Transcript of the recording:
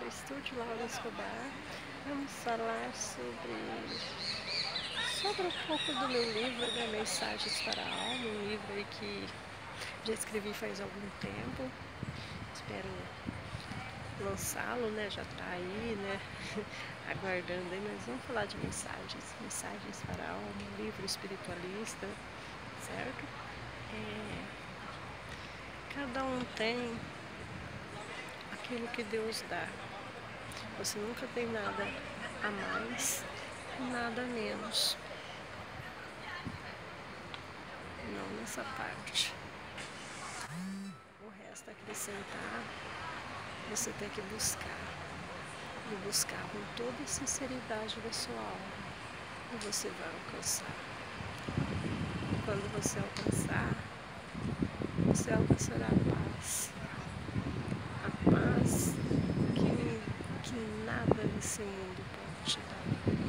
Estúdio Laura Escobar. Vamos falar sobre um pouco do meu livro, né, Mensagens para a Alma, um livro aí que já escrevi faz algum tempo. Espero lançá-lo, né? Já está aí, né? Aguardando aí, mas vamos falar de mensagens para a alma, um livro espiritualista, certo? Cada um tem aquilo que Deus dá. Você nunca tem nada a mais, nada a menos. Não nessa parte. O resto acrescentar, você tem que buscar. E buscar com toda a sinceridade da sua alma. E você vai alcançar. Quando você alcançar, você alcançará a paz. A paz que nada nesse mundo pode te dar.